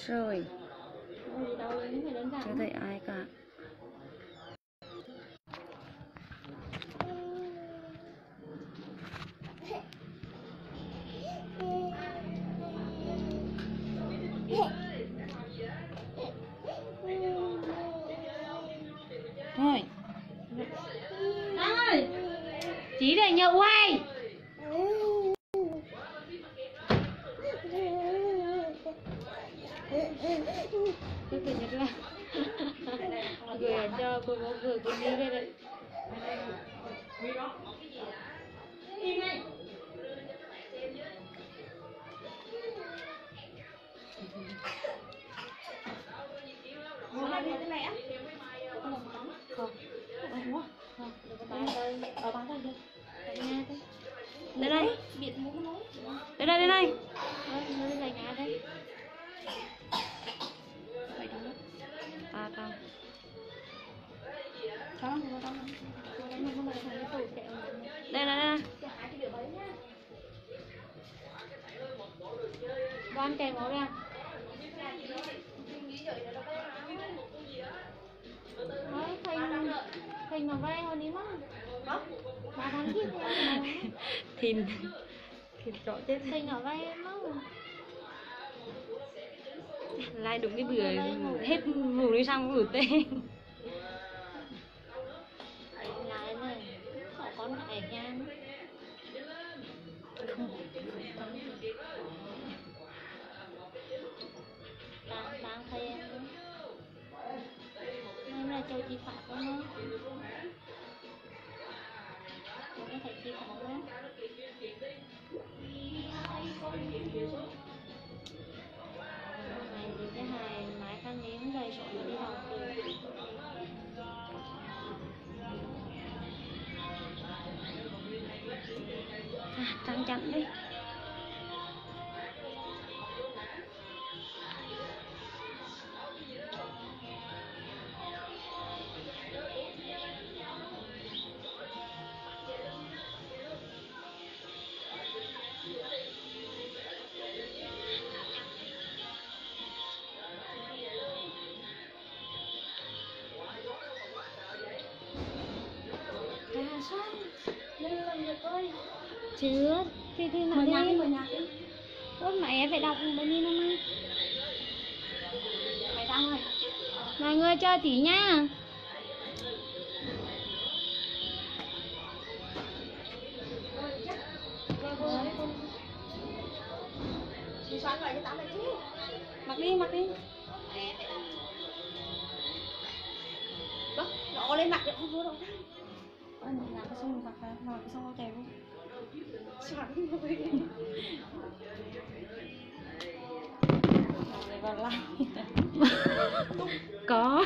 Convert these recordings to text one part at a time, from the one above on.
rồi. Chưa thấy ai cả. Thôi. Ơi. Chị đây nhậu ai? Tôi tự nhận là gửi cho cô bố gửi cô đi đây đấy. Mua hai cái này á? Không. Không, đừng có bán đây. Ở bán đây được. Tại nhà đây. Đây đây. Biệt muốn nói. Đây đây đây đây. Nó đây nhà đây. Vậy đâu đó. À đâu. Không, không. Không phải cái tủ kẹo. Đây đây đây. Đoan kèm nó ra. Nói thành nó vay hồi ní mà. Bà thằng kia Thìn rõ chết. thành nó vay em mà. Lại đúng cái bữa hết ngủ đi xong ngủ tê. Lại này, có con ở nhà. Đang thấy em nữa. Hôm nay cho chị Phạm không á? Cô có thấy chị Phạm không á? Này thì cái hài mái khăn nếm đầy sổ đi học được. Trắng trắng đi. Lên lần được ơi. Chưa. Thì mà Mở đi. nhạc đi. Ôi mẹ em phải đọc bao nhiêu năm nay. Mày đăng rồi. Mọi người chờ tí nha. Chị xoắn lại cho tao lại chứ. Mặc đi. Đó, nó lên mặt được không vô đâu. Ôi mình làm cái xong mình mặc vào, mặc cái xong tèo luôn. Xoắn đi. Rồi còn lại. Có.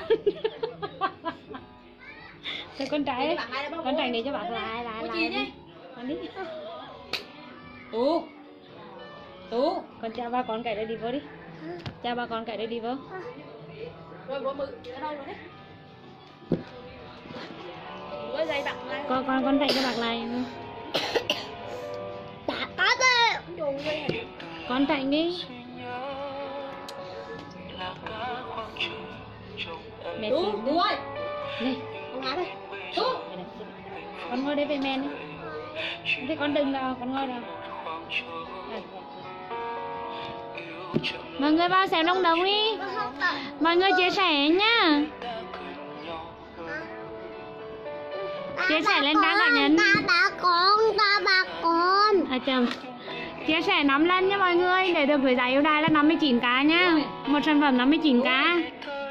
Thôi con trai để cho bạn lại con đi. Tú con chào ba con cái đây đi vô đi. Chào ba con cái đây đi vô. Rồi bố mự ở đâu rồi đấy? Bố dây bạc này. Con thầy cho bạc lại. Đã có đấy. Con thầy đi. Mẹ Tú ơi. Này. Con ngã đây. Tú. Con ngồi đây với mẹ đi. Thế con đừng nào, con ngồi nào. Mọi người vào xem đồng đồng đi. Mọi người chia sẻ nhá. Chia sẻ lên trang cá nhân. Ta bà con. À chầm. Chia sẻ 5 lần nha mọi người để được gửi giải ưu đãi là 59k nhá. Một sản phẩm 59k.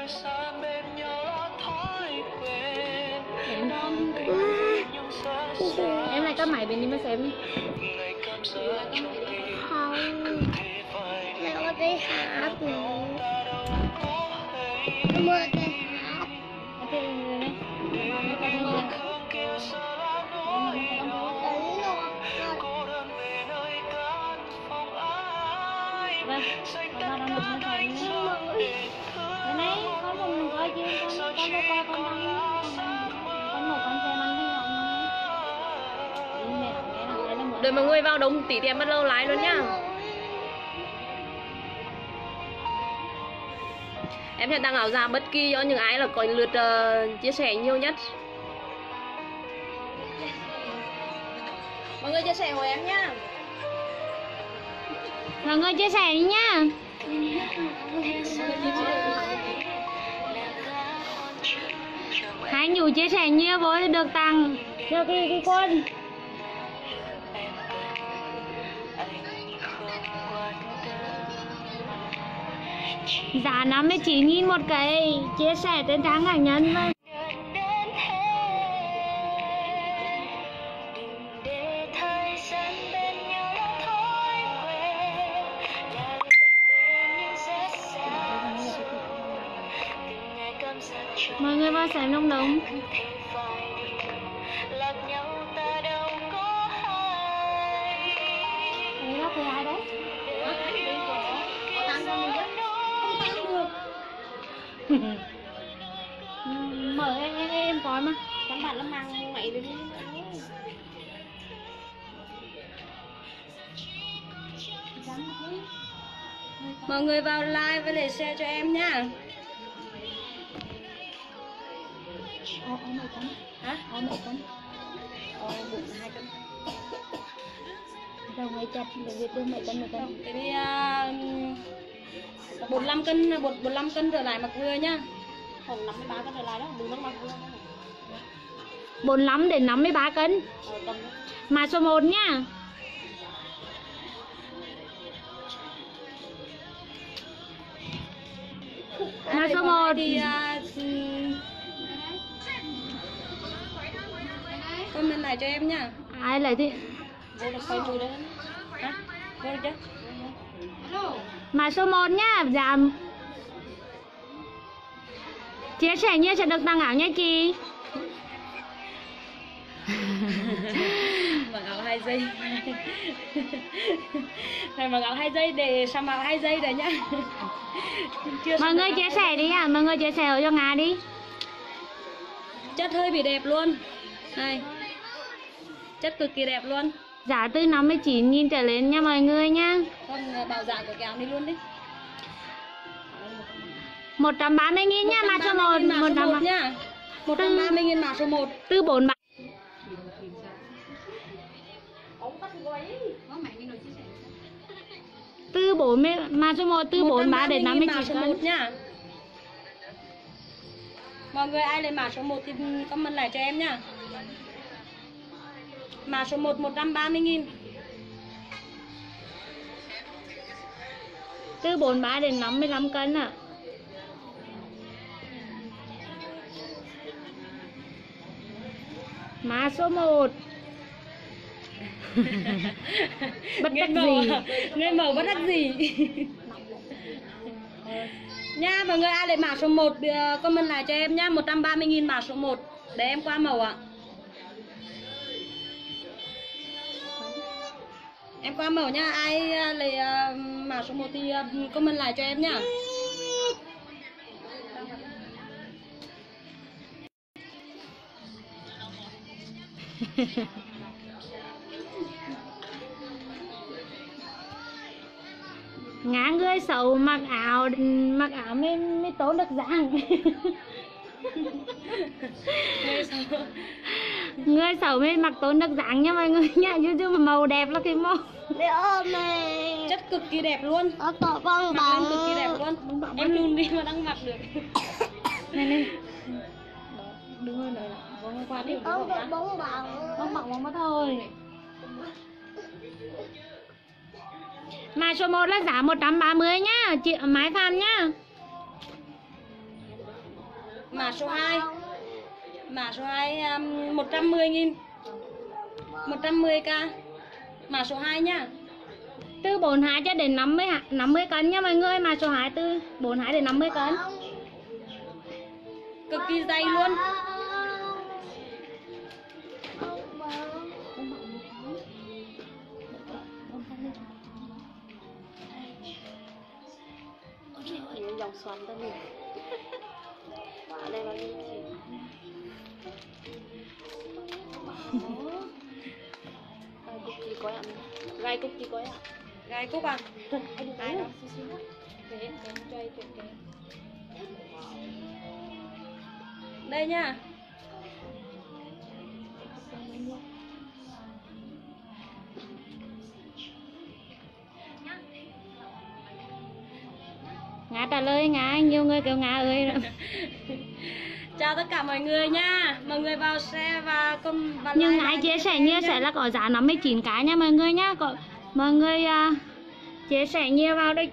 Em lại cấp máy bên đi mà xem đi. Không. Nó đi hát nữa. Mưa đi hát. Thế này. Vâng, con vào đồng nó thấy nhé. Đây này, con đừng coi chứ, con vô coi con đăng. Con ngồi con xem ăn thấy không? Đợi mọi người vào đông tí thì em bắt đầu lái luôn nhá. Em sẽ đăng áo giá bất kỳ cho những ai là có lượt chia sẻ nhiều nhất. Mọi người chia sẻ hộ em nhá. Mọi người chia sẻ đi nhá. Hai nhủ chia sẻ nhiều vô thì được tặng cho cái quân. Giá 59.000 một cái, chia sẻ trên trang cá nhân thôi. Mọi người vào xem đúng đúng. Đấy là ai đấy? Mở em coi mà. Các bạn nó mang mày đi. Mọi người vào like và để share cho em nhá. Mấy cân? Hả? Mấy cân? Bụng 2 cân. Đâu mấy chặt để biết được mấy cân. Thế thì 45 cân trở lại mặc vừa nhá. Không 53 cân trở lại đó, đừng nó mặc vừa. 45 đến 53 cân. Mã số 1 nhá. Mã số 1 thì comment lại cho em nhá. ai lấy thì Vô được quay mùi đấy. Hả? Vô được chưa? mã số 1 nhá. Giảm chia sẻ nhiều sẽ được tặng áo nha chị. Mặc áo 2 giây. Này mặc áo 2 giây để xăm áo 2 giây đấy nhá. Mọi người chia sẻ đi à, mọi người chia sẻ cho Nga đi. Chất hơi bị đẹp luôn. Này. Chất cực kỳ đẹp luôn. Giá từ 59.000 trở lên nha mọi người nha. Còn bảo giá của cái áo đi luôn đi. 130.000 nha, mã số 1. 130 nha. 130.000 mã số 1. Từ 4 bạn. Từ 40 mã số 1 từ 43 đến 59 mã số 1 nhá. Mọi người ai lấy mã số 1 thì comment lại cho em nhá. Mã số 1 130.000. Từ 43 đến 55 cân ạ. Mã số 1. Bất đắc gì. Người mẫu bất đắc gì. Nha, mọi người ai lấy mã số 1 comment lại cho em nhá. 130.000 mã số 1 để em qua mẫu ạ. Em qua mẫu nha, ai lấy mã số 1 thì comment lại cho em nhá. Ngã người xấu mặc áo mới tốn được dáng. Người xấu mới mặc tốn được dáng nha mọi người nha, chứ mà màu đẹp là cái màu. Chất cực kỳ đẹp luôn. Con Mặc lên cực kỳ đẹp luôn. Em luôn đi mà đang mặc được. Này. Đứng lên đây. Vâng qua đi. Bóng bóng thôi. Mã số 1 là giá 130 nhá, chị Mai Phan nhá. Mã số 2. Mã số 2 110.000. 110k. Mã số 2 nhá. Từ 42 cho đến 50 cân nha mọi người, mã số 2 từ 42 đến 50 cân. Cực kỳ dày luôn. Những dòng xoắn tới mình. Ở đây bao nhiêu chị? Gai cúc kỳ có ạ. Gai cúc kỳ có ạ. Gai cúc à? Ai đó? Để em cho ai chuyện kìa. Đây nha. Ngã trả lời, Ngã, nhiều người kêu Ngã ơi rồi. Chào tất cả mọi người nha. Mọi người vào share và Nhưng ai chia sẻ nhiều sẽ là có giá 59 cái nha mọi người nhá. Mọi người chia sẻ nhiều vào đây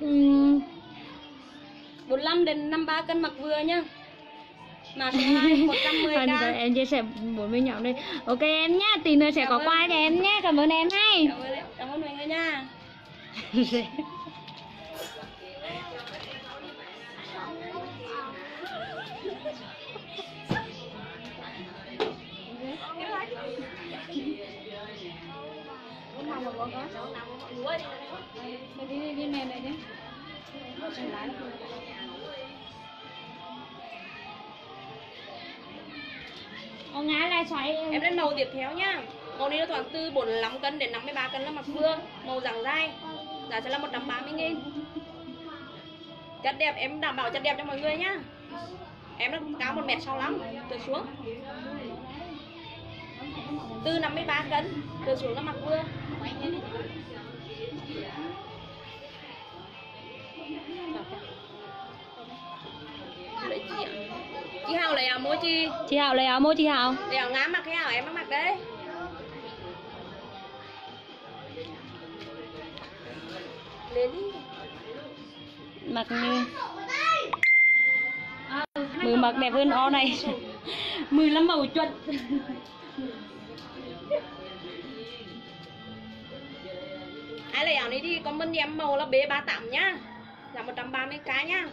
45 đến 53 cân mặc vừa nhá. Mà số 2 110k. Em chia sẻ 40 nhóm đây. Ok em nhá, tí nữa sẽ có quà cho em nhé. Cảm ơn em hay. Cảm ơn mọi người nha. Đi này này nhé. Ngã lại xoáy. Em lên màu tiếp theo nhá. Màu này nó khoảng từ 45 cân đến 53 cân là mặc vừa. Màu dáng dai. Giá sẽ là 130.000. Chất đẹp, em đảm bảo chất đẹp cho mọi người nhá. Em nó cao 1m65 từ xuống. Từ 53 cân từ xuống là mặc vừa. Lấy chị Hào lấy áo mua chi? Chị Hào lấy áo mua chị Hào. Để áo ngám mặc hay áo em mặc đấy. Lên đi. Mặc như mười mặc đẹp hơn o này. 15 màu chuẩn. Ai lấy áo này thì comment em màu là B38 nhá. Là 130k nhá.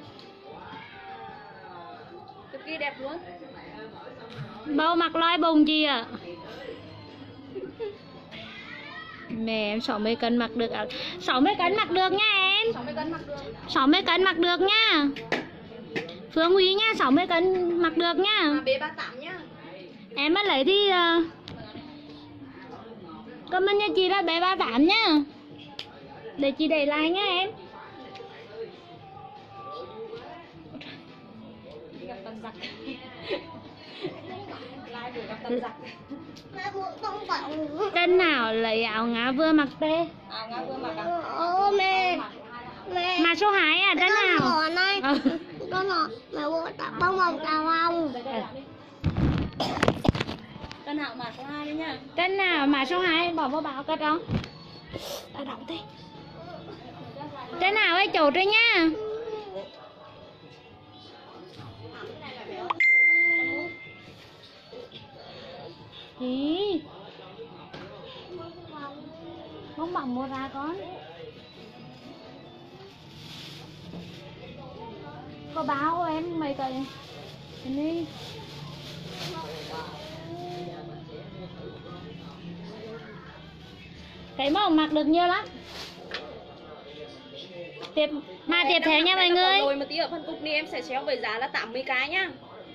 Cực kỳ đẹp luôn. Bao mặc loi bùng chị ạ. Mẹ em 60 cân mặc được áo. 60 cân mặc được nha em. 60 cân mặc được. 60 cân mặc được nha. Phương Huy nha, 60 cân mặc được nha. B38 nhá. Em mới lấy thì comment cho chị là B38 nhá. Để chị để lại nhá em. Gặp tần giặc. Lai vừa gặp tần giặc. Tên nào lấy áo Ngã vừa mặc tê. À Ngã vừa mặc à? Ô mẹ. Mẹ. Mà số 2 à, tên nào? Con này. Con nó mẹ bộ tặng bông bông cào hồng. Tân Hạo mà số 2 đấy nhá. Tên nào mà số 2 bỏ vào báo cất không? Ta đóng đi. Tên nào ấy chủ rồi nha. Thì bóng bỏng mua ra con. Có báo em mày cái đi. Cái mỏng mặc được nhiều lắm. Tiếp theo nha mọi người. Rồi một tí ở phân cục đi em sẽ xéo với giá là 80k nhá.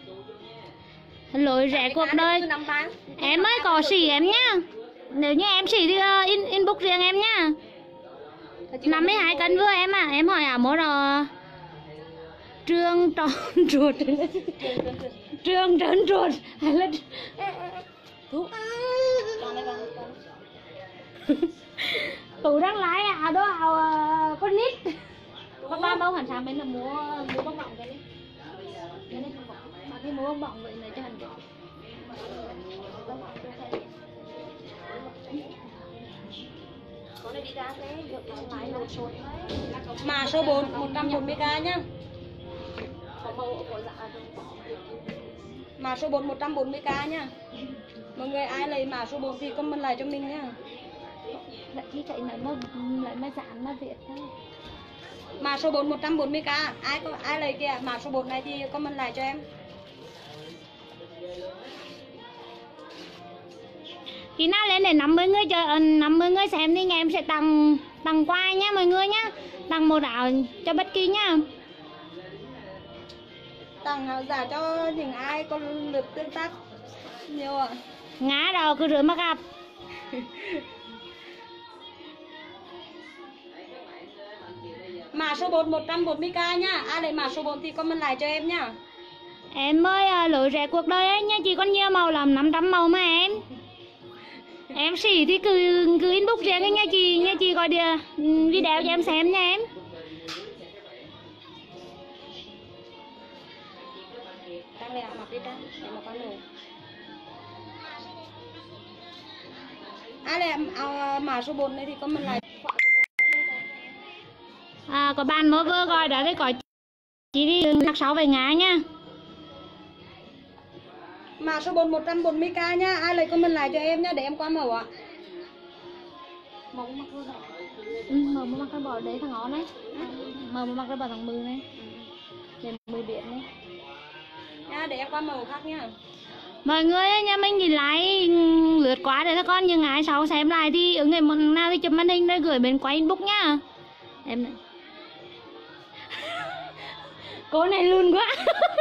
Lối rẻ cuộc đời. Em ơi có xỉ em nhá. Nếu như em xỉ thì inbox riêng em nhá. 52 cân vừa em à. Em hỏi ảo mốt rồi. Trương tròn ruột. Trương trơn ruột. Hay là Tú đang lái ảo đó ảo con nít. Bác ba bao hẳn sáng bên là mua bông bỏng cái này. Cái này không bỏng. Bà cái mua bông bỏng vậy này cho hẳn được. Mà số 4 140k nhá. Mà số 4 140k nhá. Mọi người ai lấy mã số 4 thì comment lại cho mình nhá. Lại khi chạy lại mới giảm nó Việt thôi. Mã số 4 140k. Ai lấy kìa mã số 4 này thì comment lại cho em. Khi nào lên để 50 người xem thì em sẽ tặng quà nhá mọi người nhá. Tặng một áo cho bất kỳ nhá. Tặng áo giả cho những ai có lượt tương tác nhiều ạ. Ngã đầu cứ rửa mà gặp. Mã số 4 140k nhá. Ai lấy mã số 4 thì comment lại cho em nhá. Em mới lỗi rẻ cuộc đời ấy nha chị, còn nhiều màu lắm, 500 màu mà em. Em xỉ thì cứ inbox riêng ấy nha chị gọi điện video cho em xem nha em. Đang lên mặc đi ra để mà con người. Là mã số 4 này thì comment lại. Có bạn mới vừa gọi đã đấy, có chị đi đặc 6 về ngã nha. Mã số 4 140k nhá. Ai lấy comment lại cho em nhá để em qua màu ạ. Màu mặc luôn rồi. Màu mặc cái bỏ đấy thằng ngón đấy. Màu mặc cái bỏ thằng 10 này. Để 10 biển này. Nha, để em qua màu khác nhá. Mọi người ơi, nhà mình nhìn lại lướt quá để các con, nhưng ai sau xem lại thì ứng ngày nào thì chụp màn hình để gửi bên qua inbox nhá. Em này. Cô này lùn quá.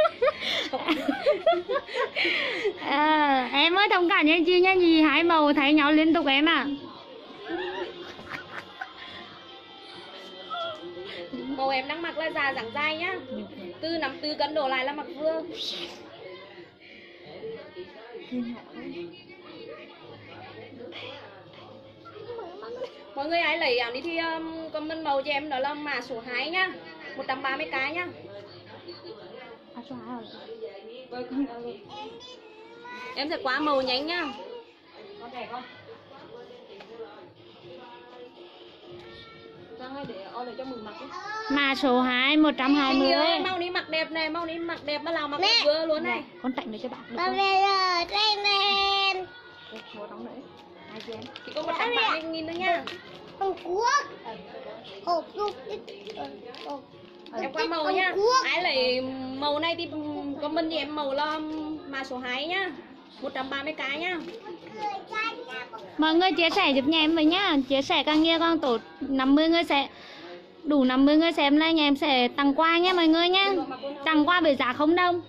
Em ơi thông cảm nha chị nha, gì hai màu thấy nhau liên tục em à. Màu em đang mặc là già dẳng dai nhá. Từ 54 cân đổ lại là mặc vừa. Mọi người ai lấy áo đi thì comment màu cho em đó là mã số 2 nhá. 130k nhá. Số 2 rồi. Em sẽ qua màu nhánh nhá. Con rẻ không? Để để cho mừng mặc đi. Mà số 2 120 ơi, mau đi mặc đẹp này, mau đi mặc đẹp mà làm mặc đẹp vừa luôn này. Con tặng được cho bạn được Ba không? về rồi, đây lên. Số đóng nữa. Hai chị em. Chỉ có 130.000 nữa nha. Hồng Quốc. Hồng Quốc. Em qua màu nhá. Ai lấy màu này thì comment cho em màu là mã số 2 nhá. 130k nhá. Mọi người chia sẻ giúp nhà em với nhá. Chia sẻ càng nhiều càng tốt. 50 người sẽ đủ 50 người xem này, nhà em sẽ tặng quà nhé mọi người nhá. Tặng quà với giá không đồng.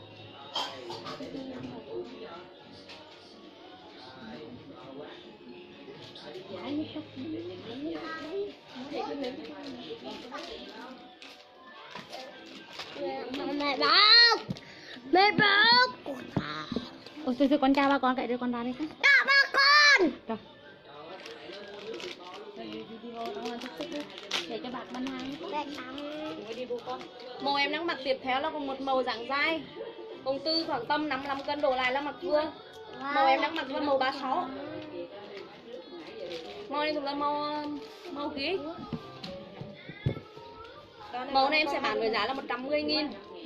Mẹ bóc. Mẹ bóc. Ôi thôi con chào bà con, cái đưa con ra đây cái. Chào ba con. Rồi. Để cho bạn bán hàng. Màu em đang mặc tiếp theo là một màu dạng dai. Công tư khoảng tầm 55 cân đổ lại là mặc vừa. Màu em đang mặc là màu 36. Màu này thuộc là màu ký. Màu này em sẽ bán với giá là 110.000.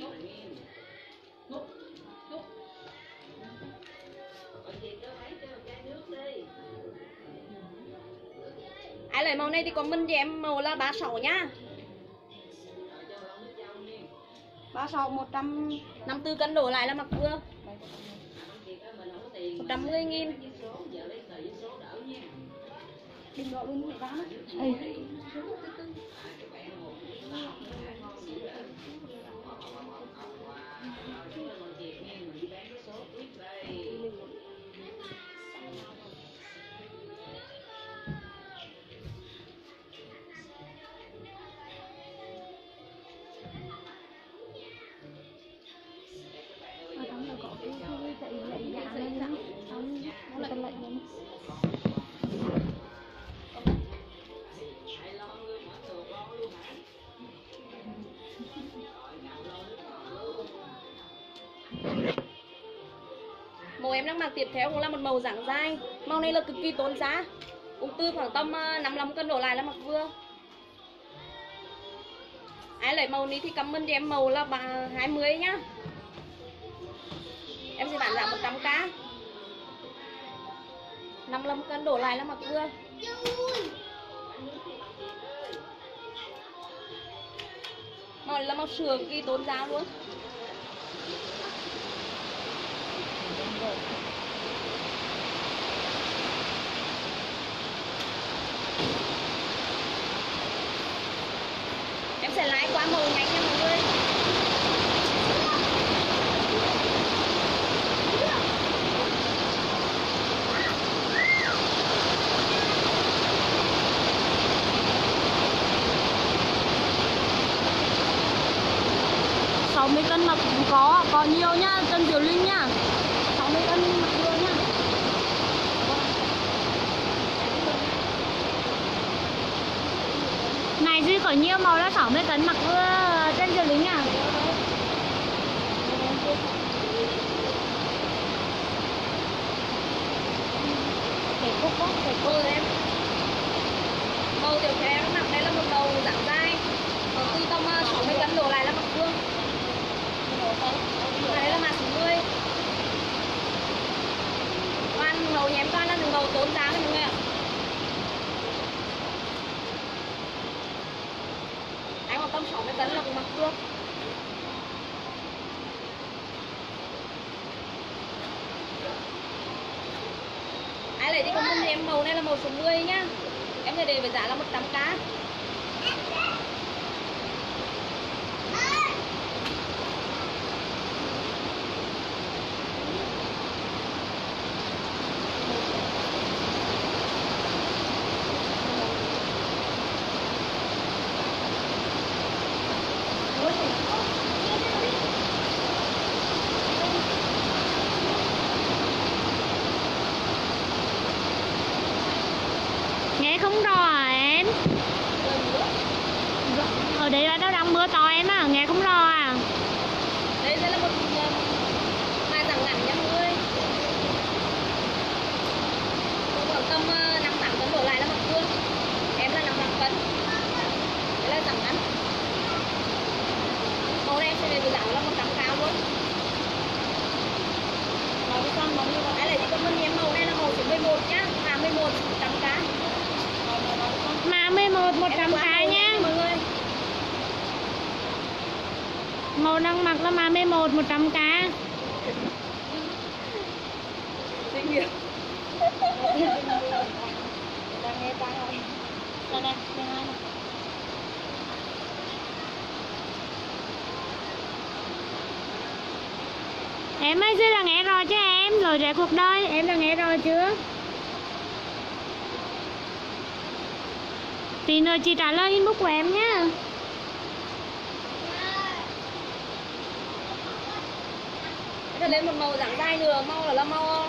Ai lấy màu này thì comment cho em màu là 36 nhá. 36 154 cân đổ lại là mặc vừa. 110.000. Đừng gọi luôn người ta. Màu em đang mặc tiếp theo cũng là một màu dạng dai. Màu này là cực kỳ tốn giá. Cũng từ khoảng tầm 55 cân đổ lại là mặc vừa. Ai lấy màu này thì comment cho em màu là 20 nhá. Em sẽ bán giá 100k. 55 cân đổ lại là mặc vừa. Màu này là màu sườn cực kỳ tốn giá luôn. Em sẽ lái qua màu nhanh nha mọi người. Sáu mươi cân mà cũng có Có nhiều nhá, Tân Diệu Linh nhá. 60 cân mặc vừa nhá. Này Duy có nhiều màu là 60 cân mặc vừa Tân Diệu Linh à. Để cúc có, để cúc em. Màu tiểu khé nó mặc đây là một màu dạng dai. Từ tầm 60 cân đổ lại là mặc vương. Đây là mặt 60. Toàn màu nhém toàn là những màu tốn giá đấy mọi người ạ. Anh còn tầm 60 cân là mặc vương. Ai lấy thì comment thì em màu này là màu số 10 nhá. Em này để với giá là 100k. nghe không rõ à em? Ở đây là đâu đang mưa to em à, nghe không rõ à? Đây là một mai dạng ngắn nha mọi người. Khoảng tầm 5-8 cân đổ lại là mặc vương. Em là 5-8 cân. Đây là dạng ngắn. Màu này em sẽ về với giá là 100k luôn. Màu cái son màu như vậy. Ai lấy thì comment em màu này là màu số 11 nhá. Mà 11 100k. Mà 11 100k nhá. Mọi người. Màu đang mặc là mà 11 100k. Kinh nghiệm. Đang nghe ta rồi. Đây đây, đây hai này. Em ơi Duy là nghe rồi chứ em, rồi rẽ cuộc đời, em là nghe rồi chưa? Tí nữa chị trả lời inbox của em nhá. Để lên một màu dạng dai nữa, màu là màu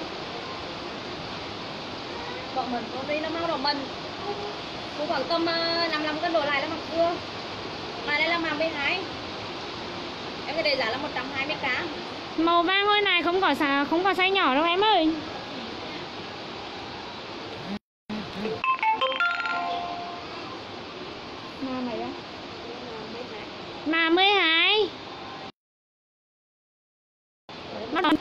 đỏ mần, con đây là màu đỏ mần. Cũng khoảng tầm 55 cân đổ lại là mặc vừa. Mà đây là màu 12. Em cái để giá là 120k. Màu vàng ngôi này không có size nhỏ đâu em ơi. Mà mày đó. Mà 12. Nó đón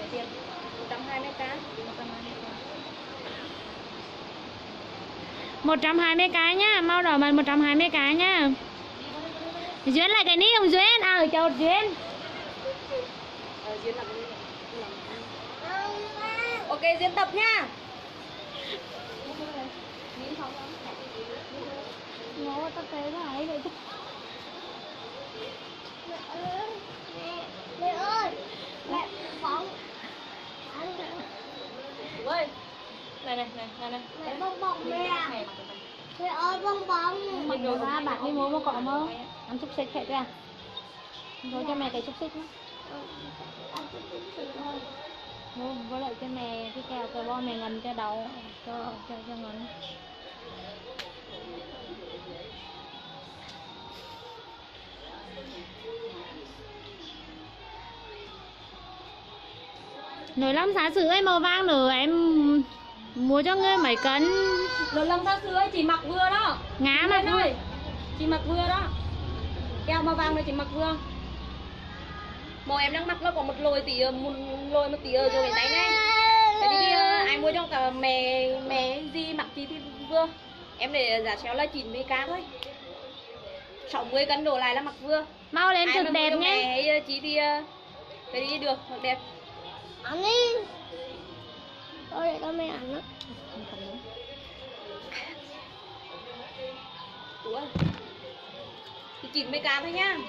120k nhá, màu đỏ mà 120k nhá. Duyên lại cái ní không Duyên? À chào Duyên. Ok Duyên tập nha. Ngó tao tế nó ấy vậy chứ. Mẹ ơi, mẹ bóng. Ơi. Này này. Mẹ bong bóng mẹ. Mẹ ơi bong bóng. Mình rồi ra bạn đi mua một cọ mơ. Ăn xúc xích hết ra. Rồi cho mẹ cái xúc xích nữa. Ăn chút xíu thôi. Mua với lại cho mẹ cái kẹo cờ bo mẹ ngầm cho đầu cho ngắn. Nồi lắm xá sữa ấy màu vàng nữa em mua cho ngươi mấy cân. Rồi lần ra xưa chị mặc vừa đó. Ngá mà thôi. Chị mặc vừa đó. Keo màu vàng này chị mặc vừa. Màu em đang mặc nó có một lồi một tí ở dưới tay này. Thế thì ai mua cho cả mẹ gì mặc chị thì vừa. Em để giá chéo là 90k thôi. 60 cân đổ lại là mặc vừa. Mau lên ai cực đẹp nhé. Mẹ chị thì cái đi được mặc đẹp. Ăn đi. Tôi để cho mẹ ăn đó. Ủa. Thì 90k thôi nhá.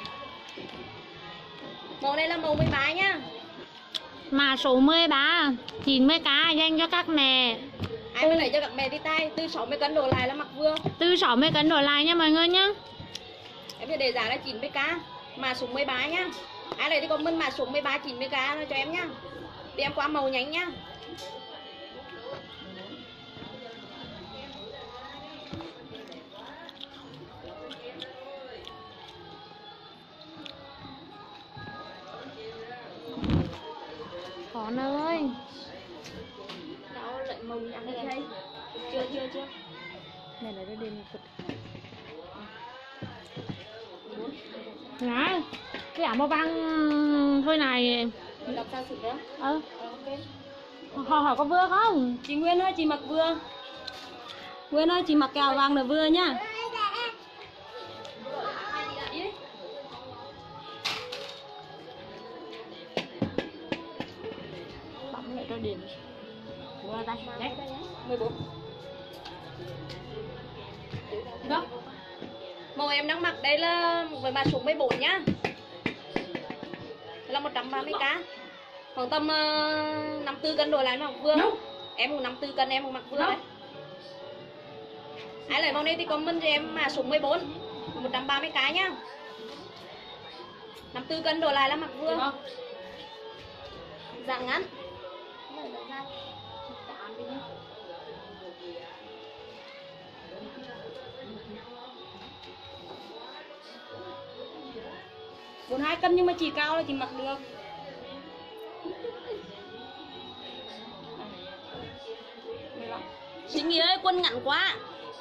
Màu này là màu 13 nhá. Mà số 13 90k dành cho các mẹ. Ai mới lấy cho các mẹ đi tay từ 60 cân đổ lại là mặc vừa. Từ 60 cân đổ lại nha mọi người nhá. Em sẽ để giá là 90k mà số 13 nhá. Ai lấy thì comment mã số 13 90k cho em nhá. Để em qua màu nhánh nhá. Con ơi. Đó lại màu nhánh đây. Chưa. Này là đêm một cục. Này, cái áo màu vàng thôi này. Đọc sao sự đó. Ok. Hỏi có vừa không? Chị Nguyên ơi, chị mặc vừa. Nguyên ơi, chị mặc cái áo vàng là vừa nhá. Bấm lại cho điểm. Vừa tay. Đấy. 14. Đó. Màu em đang mặc đây là với mã số 14 nhá. Là 130k. Khoảng tầm 54 cân đồ lại mặc vừa. Em cũng 54 cân em cũng mặc vừa đấy. Ai lấy màu này thì comment cho em mã số 14. 130k nhá. 54 cân đồ lại là mặc vừa. Dạng ngắn. Bốn 2 cân nhưng mà chỉ cao là chỉ mặc được. Chị Nghĩa ơi, quân ngắn quá.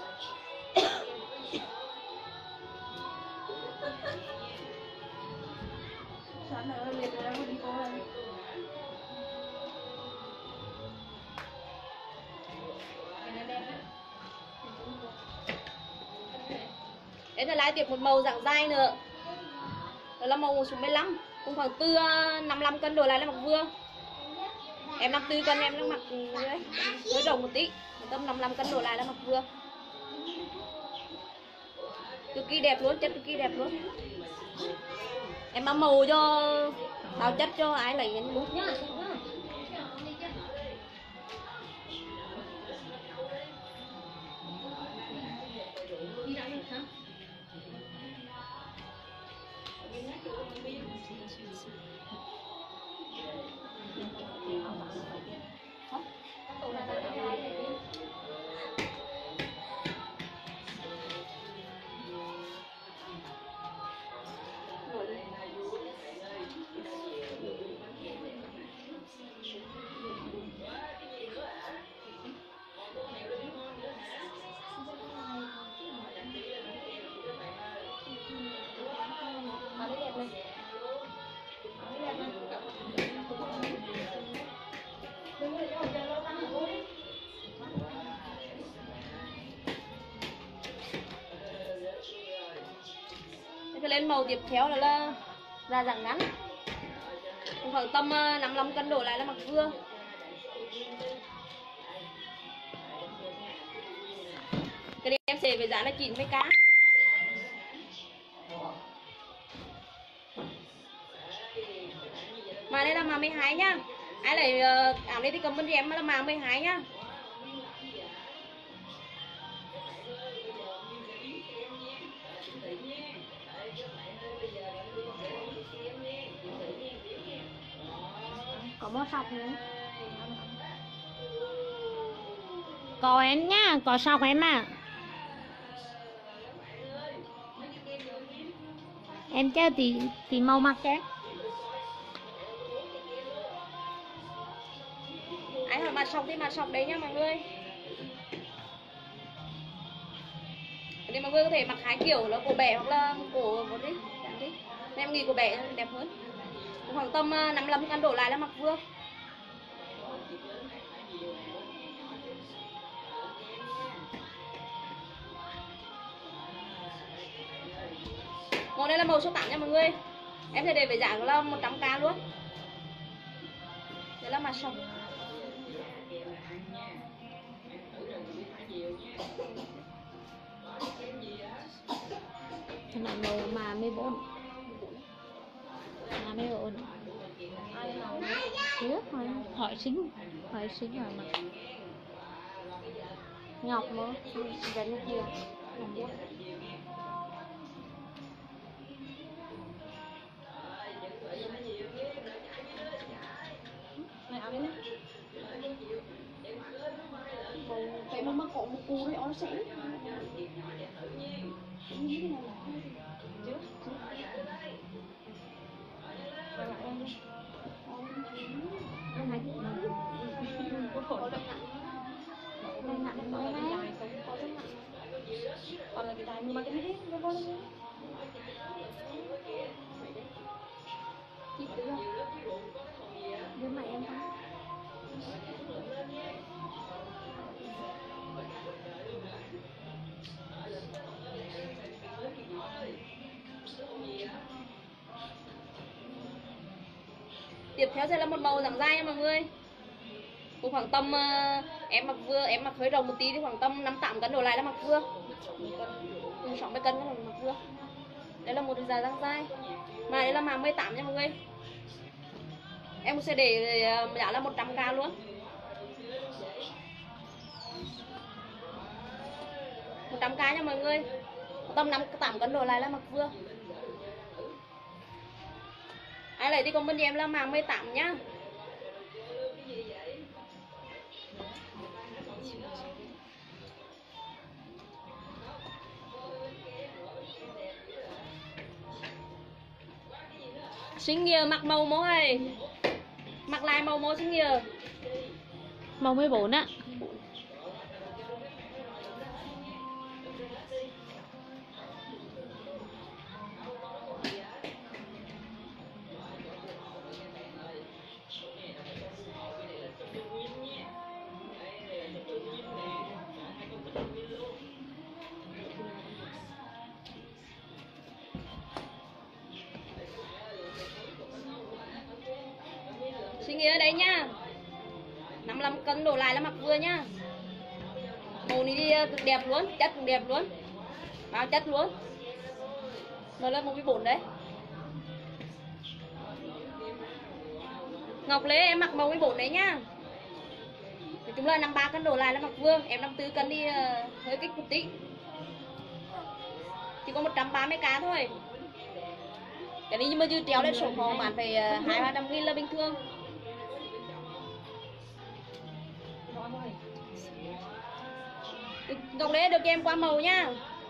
Em sẽ lại tiếp một màu dạng dai nữa. Đó là màu số 15. Cũng khoảng từ 55 cân đổ lại là mặc vừa. Em 54 cân em đang mặc đấy, hơi rộng một tí. Tầm 55 cân đổ lại là mặc vừa. Cực kỳ đẹp luôn, chất cực kỳ đẹp luôn. Em bám màu cho bao chất cho ai lấy em bút nhá. Lên màu tiếp theo là da dạng ngắn. Khoảng tầm 55 cân đổ lại là mặc vừa. Cái này em sẽ với giá là 90k. Mà đây là mã 12 nhá. Ai lấy áo này thì comment cho em là mã 12 nhá. Có màu sọc nữa. Có em nhá, có sọc em à. Em chơi tí màu mặc em. Ai hỏi mặt sọc thì mặt sọc đấy nha mọi người. Thì mọi người có thể mặc hai kiểu là cổ bẻ hoặc là cổ một đi. Em nghĩ cổ bẻ đẹp hơn. Khoảng tầm 55 cân đổ lại là mặc vừa. Màu này là màu số 8 nha mọi người. Em sẽ để với giá là 100k luôn. Đây là mặt sọc. Cái này màu mà 14. Mà 14. Trước hỏi xính rồi mà. Ngọc nữa, vẫn kia. Vậy mà có một cú đấy nó sẽ như thế này chứ còn là cái đài mà cái đấy nó vô lên chị tự đưa mẹ em không Tiếp theo sẽ là một màu dáng dai nha mọi người. Cũng khoảng tầm em mặc hơi rộng một tí thì khoảng tầm 5-8 cân đổ lại là mặc vừa. 60 cân là mặc vừa. Đây là một dài dáng dai. Mà đây là mã 18 nha mọi người. Em sẽ để giá là 100k luôn. 100k nha mọi người. Tầm 5-8 cân đổ lại là mặc vừa. Ai lấy thì comment cho em là mã 18 nhá. Xinh nghìa mặc màu mố ơi. Mặc lại màu mố xinh nghìa. Màu 14 á. Xinh nghìa ở đây nha. 55 cân đổ lại là mặc vừa nhá. Màu này đi cực đẹp luôn, chất cũng đẹp luôn. Bao chất luôn. Nó là 14 đấy. Ngọc Lê em mặc màu 14 đấy nhá. Nói chung là 53 cân đổ lại là mặc vừa. Em 54 cân đi hơi kích một tí. Chỉ có 130k thôi. Cái này nhưng mà dư treo lên sổ phò bạn phải 200-300 nghìn là bình thường. Ngọc Lê được cho em qua màu nhá.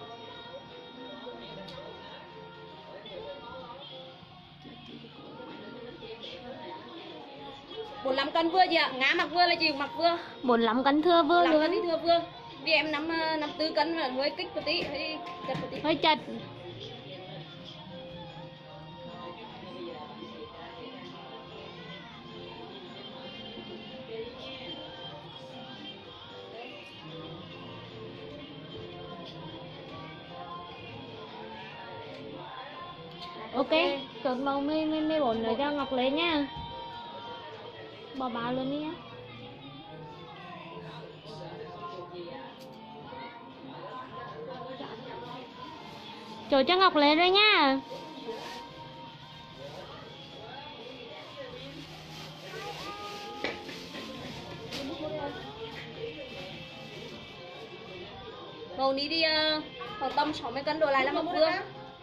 Bốn 45 cân vừa chị ạ. Ngã mặc vừa là chị mặc vừa. 45 cân thưa vừa 45 cân luôn. thì thừa vừa. Vì em 54 cân là hơi kích một tí, hơi chật một tí. Hơi chật. Ok, chốt màu 14 nữa cho Ngọc Lê nha. Bỏ báo luôn đi nhá. Chốt cho Ngọc Lê rồi nha. Màu ní đi khoảng tầm 60 cân đổ lại là mặc vừa.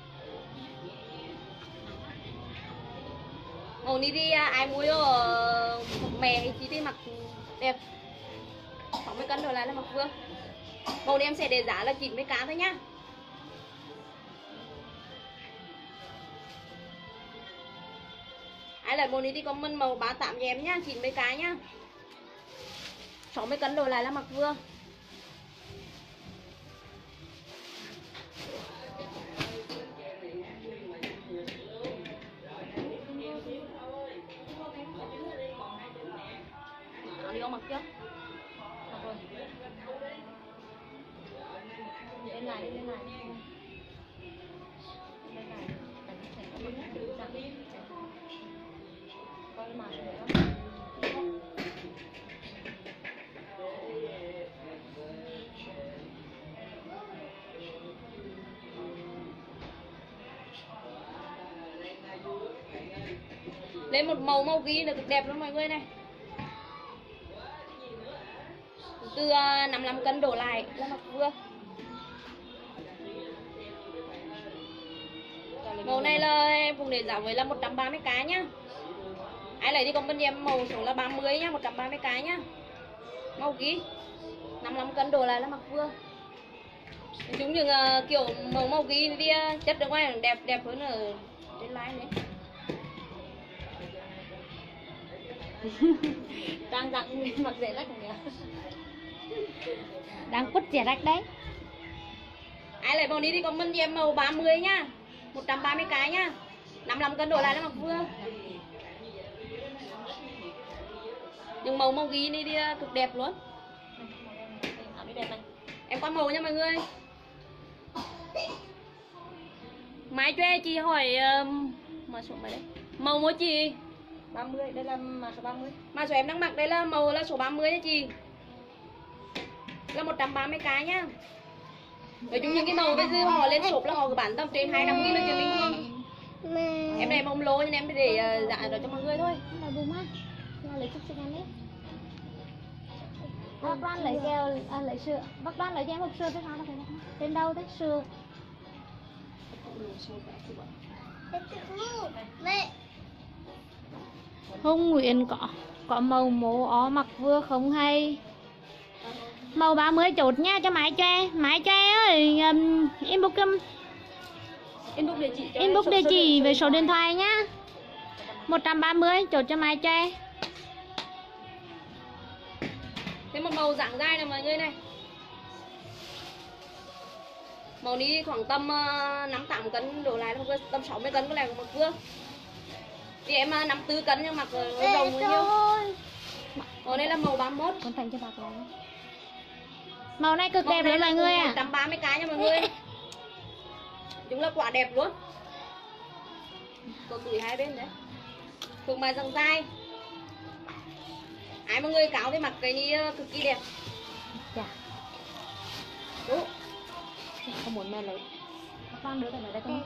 Màu ní đi ai mua mè hay chỉ đi mặc đẹp. 60 cân đổ lại là mặc vừa. Màu này em sẽ để giá là 90k thôi nhá. Ai lấy màu này thì comment màu 38 cho em nhá, 90k nhá. 60 cân đổ lại là mặc vừa. Đi ông mặc chưa? Mặc rồi. Lên lại đi, lên lại. Lên lại. Coi mà nữa. Lên một màu ghi là cực đẹp luôn mọi người này. Từ 55 cân đổ lại là mặc vừa. Màu này là em cũng để giá với là 130k nhá. Ai lấy đi comment em màu số là 30 nhá, 130 cái nhá. Màu ký 55 cân đổ lại là mặc vừa. Chúng những kiểu màu ký đi chất được ngoài đẹp đẹp hơn ở trên live đấy. Đang dặn mặc dễ rách nhỉ. Đang quất rẻ rách đấy. Ai lấy màu đi comment em màu 30 nhá, 130 cái nhá, 55 cân đổ lại là mặc vừa. Nhưng màu ghi này đi cực đẹp luôn. Đẹp này. Em qua màu nha mọi người. Máy cho chị hỏi mà số mấy đấy? Màu mỗi chị 30, đây là mã số 30. mà số em đang mặc đây là màu là số 30 nha chị. Là 130 cái nhá. Nói chung những cái màu bây giờ họ lên shop là họ bán tầm trên 25.000 là chuyện bình thường. Em này mông lô nên em để dạ rồi cho mọi người thôi. Là bùm á. Là lấy chút xíu ăn đấy. Bác Đoan lấy keo, lấy sữa. Bác Đoan lấy cho em hộp sữa thế sao nó phải trên đâu thế sữa. Hùng Nguyễn có màu mố ó mặc vừa không hay. Màu 30 chốt nha cho Mái Tre. Mái Tre ơi, inbox địa chỉ về số điện thoại nhá. 130 chốt cho Mái Tre. Thế một màu dạng dai này mọi người này. Màu đi khoảng tầm 5-8 cân đổ lại là tầm 60 cân có lẽ mặc vừa. Thì em 54 cân nhưng mặc đồng bao nhiêu. Màu này là màu 31. Con thành cho bạc này. Màu này cực đẹp đấy mọi người ạ. 130 cái nha mọi người. Chúng là quả đẹp luôn. Có túi hai bên đấy. Thuộc bài dòng dai. Ai mọi người cáo thì mặc cái này cực kỳ đẹp. Dạ. Đúng. Không muốn mẹ lấy. Con đứa này đây con.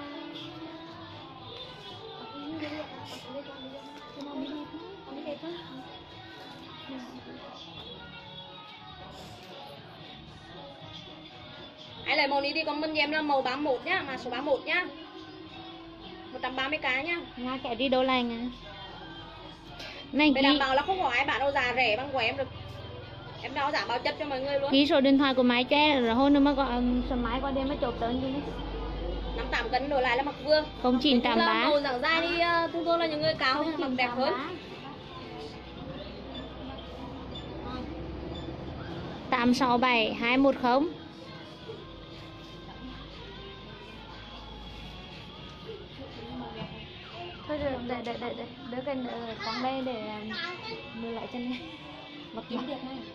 Ai lấy màu này đi comment em là màu 31 nhá, mà số 31 nhá. 130 cái nhá. Nga kẹo đi đâu lành à. Này Để đảm bảo là không có ai bán đâu giá rẻ bằng của em được. Em đo giảm bao chất cho mọi người luôn. Ký số điện thoại của Mái Tre rồi hôm nữa mà gọi số máy qua đêm mới chốt tới chứ. 5-8 cân đổi lại là mặc vừa. 0983. Màu dạng dai đi thường thường là những người cao mặc đẹp hơn. 867 210. Thôi để đỡ cái con đây để đưa lại chân này. Mặc kiếm đẹp này.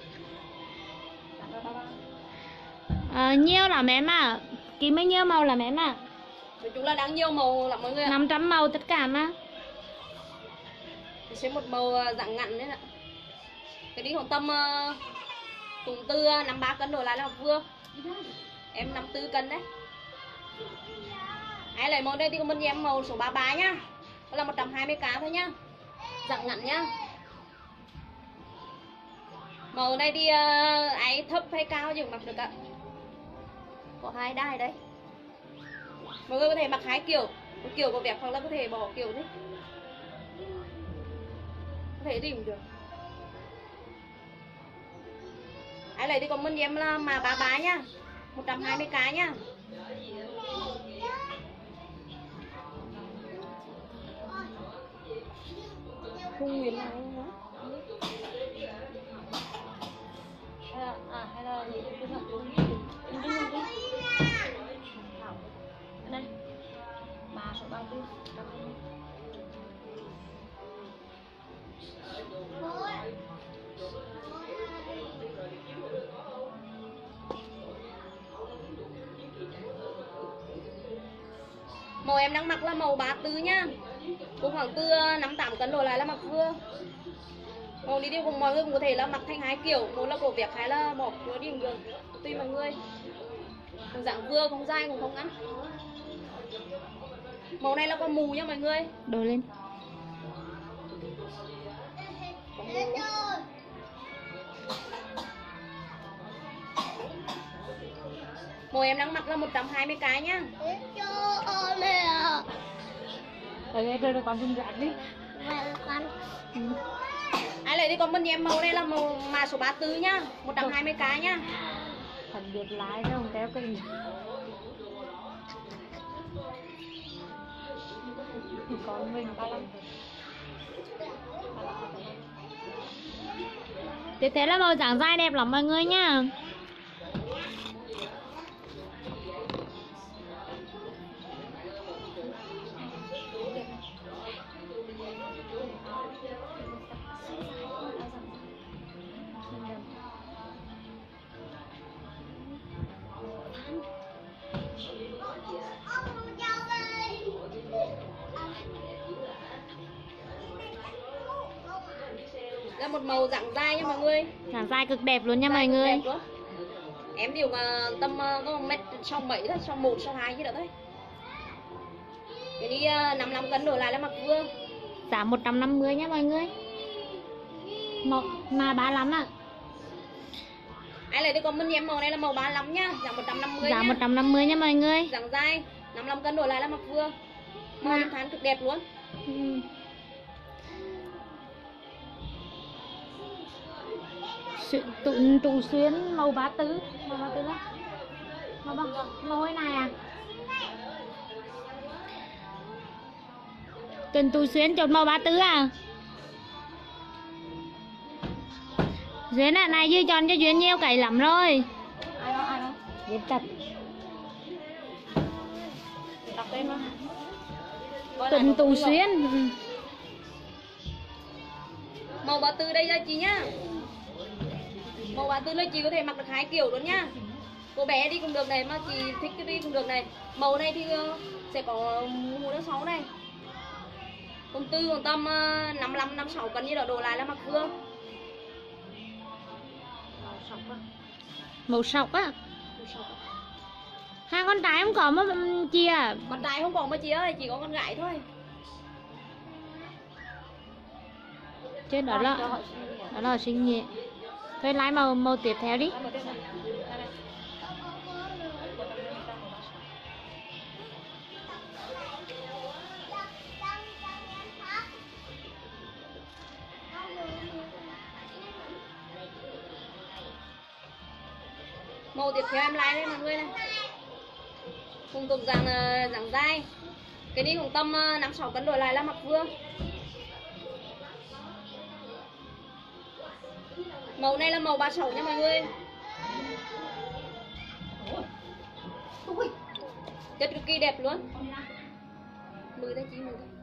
Nhiều lắm em ạ. Kiếm mấy nhiêu màu lắm em ạ. Nói chung là đang nhiều màu lắm mọi người ạ. 500 màu tất cả mà. Sẽ một màu dạng ngắn đấy ạ. Cái đi khoảng tầm cùng từ 53 cân đổi lại là mặc vừa. Em 54 cân đấy. Ai lấy màu đây thì comment em màu số 33 nhá. Đó là 120k thôi nhá. Dạng ngắn nhá. Màu này thì ai thấp hay cao thì cũng mặc được ạ. Có hai đai đấy. Mọi người có thể mặc hai kiểu. Một kiểu có đẹp hoặc là có thể bỏ kiểu đấy. Có thể tìm được. Ai lấy thì comment em là mà 33 nhá. 120k nhá. Hùng Nguyễn này hả? Hay là gì cái mặt đây mã số 34. Màu em đang mặc là màu 34 nhá. Cũng khoảng từ 5-8 cân đổ lại là mặc vừa. Màu đi cùng mọi người cũng có thể là mặc thành hai kiểu. Một là cổ vẹt hay là bỏ cửa đi được. Tùy mọi người. Dạng vừa không dai cũng không ngắn. Màu này là có mù nha mọi người. Đồ lên. Màu em đang mặc là 120k nhá. Rồi con xin rạc đi. Ai lấy thì comment cho em màu này là màu mã số 34 nhá, 120k nhá. Thật biệt lái chứ không kéo kinh. Còn mình 35. Tiếp theo là màu dáng dai đẹp lắm mọi người nha. Là một màu dạng dai nha mọi người. Dáng dai cực đẹp luôn nha Dai mọi cực người. đẹp luôn. Em điều mà tầm có 1m67 thôi, 1 2 gì đó thôi. Cái đi 55 cân đổ lại là mặc vừa. Giá 150 nha mọi người. Một mà 35 ạ. Ai lấy thì comment em màu này là màu 35 nhá, giá 150 Giá nhá. 150 nha mọi người. Dạng dai, 55 cân đổ lại là mặc vừa. Màu em than cực đẹp luôn. Tụ xuyên màu 34. Màu 34 đó. Màu bằng màu này à. Cần tụ xuyên chọn màu 34 à. Duyên à, này dư chọn cho Duyên nhiều cày lắm rồi. Ai đó? Duyên tập. Đọc tên mà. Cần tụ xuyên. Màu 34 đây ra chị nhá. Màu 34 là chị có thể mặc được 2 kiểu luôn nhá. Cô bé đi cũng được này, mà chị thích cái đi cũng được này. Màu này thì sẽ có mùa tháng 6 này. Còn tư còn tầm 55 56 cân như đó đổ lại là mặc vừa. Màu sọc á. Hai con trai không có mà chị à. Con trai không có mà chị ơi, chỉ có con gái thôi. Chứ đó là xinh nhẹ. Thôi lấy màu tiếp theo đi. Màu tiếp theo em lấy đây mọi người này. Cùng tục dạng dai. Cái đi cũng tầm 5 6 cân đổi lại là mặc vừa. Màu này là màu 36 nha mọi người. Chất cực kỳ đẹp luôn. 10 đây chị 10 đây.